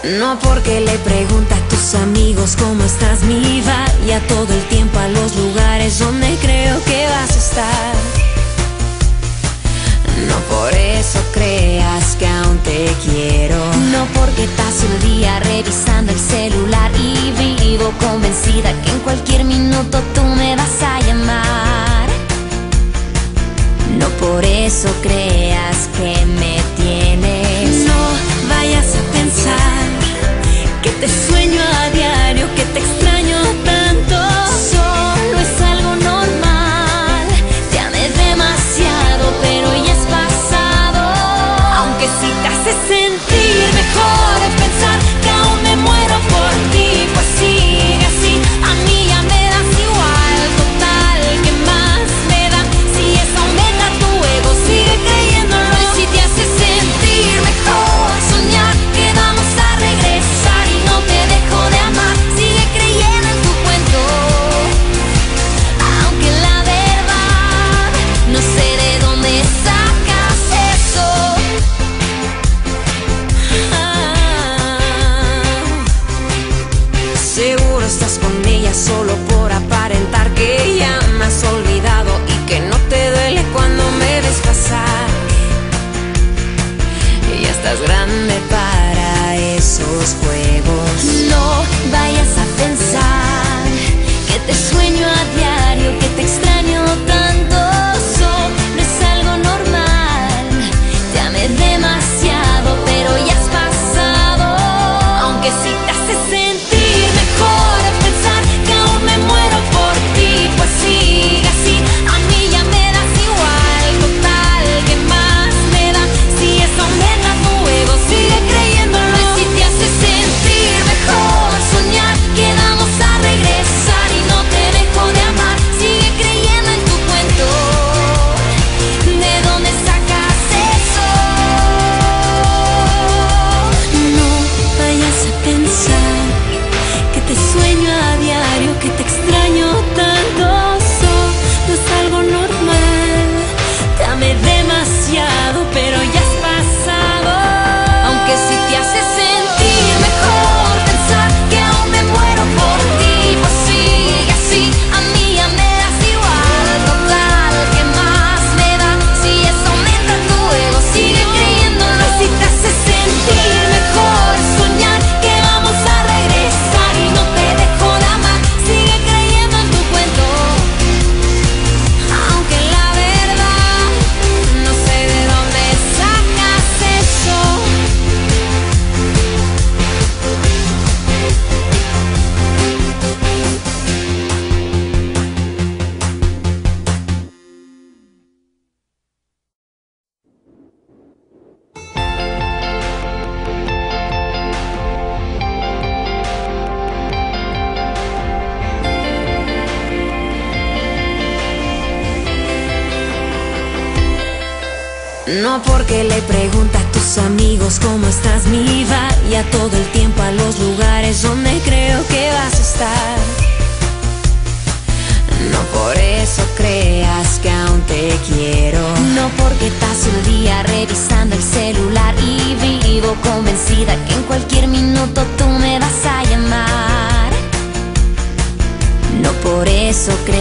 No porque le pregunta a tus amigos cómo estás, mi vaya todo el tiempo a los lugares donde creo que vas a estar. No por eso creas que aún te quiero. No porque paso el día revisando el celular y vivo convencida que en cualquier minuto tú me vas a llamar. No por eso creas que me tienes. No vayas a pensar que te sueño a diario, que te extraño tanto. Solo es algo normal. Te amé demasiado, pero ya es pasado. Aunque si te hace sentir mejor es pensar que aún me muero por ti, pues sigue así. A mí ya me das igual, total, ¿qué más me da? Si eso aumenta tu ego, sigue creyéndolo. Y si te hace sentir mejor soñar que vamos a regresar y no te dejo de amar, sigue creyendo en tu cuento. Aunque la verdad no sé de dónde sacas eso. Seguro estás con ella solo por aparentar que ya me has olvidado y que no te duele cuando me ves pasar. Ya estás grande para esos juegos. No vayas a pensar que te sueño a diario, que te extraño tanto. Solo es algo normal. Te amé demasiado, pero ya has pasado. Aunque si te hace sentir mejor pensar que aún me muero por ti, pues sigue así. A mí ya me das igual, total, ¿qué más me da? Si eso aumenta tu ego, sigue creyéndolo. Y si te hace sentir mejor soñar que vamos a regresar y no te dejo de amar, sigue creyendo en tu cuento. ¿De dónde sacas eso? No vayas a pensar que te sueño a diario, que te extraño tanto. Solo es algo normal. Te amé demasiado, pero ya has pasado. Aunque si te hace sentir mejor pensar que aún me muero por ti, pues sigue así. A mí ya me das igual, total, ¿qué más me da? Si eso aumenta tu ego, sigue creyéndolo. Y si te hace sentir mejor soñar que vamos a regresar y no te dejo de amar, sigue creyendo en tu cuento. Aunque la verdad no sé de dónde sacas eso. No porque le pregunta a tus amigos cómo estás, mi vaya todo el tiempo a los lugares donde creo que vas a estar. No por eso creas que aún te quiero. No porque paso el día revisando el celular y vivo convencida que en cualquier minuto tú me vas a llamar. No por eso creas